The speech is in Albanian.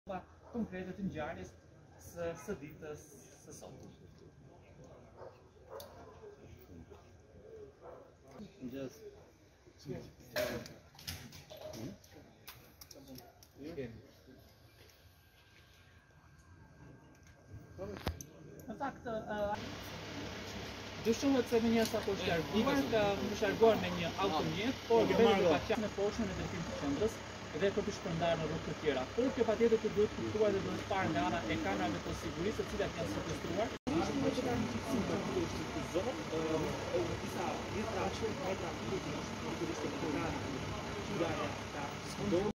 concrete të ngjarjes së ditës së sotme. Në fakt, dyshohet se mënyrës apo është larguar me një automjet, por ke marrë pa qenë në poshtën e drejtimit të qendrës dhe për të shpërndarë në rrugë të tjera. Por kjo patjetër të duhet kuptuar dhe duhet parë nga ana e kamerave të sigurisë, të cilat janë sekuestruar. Disa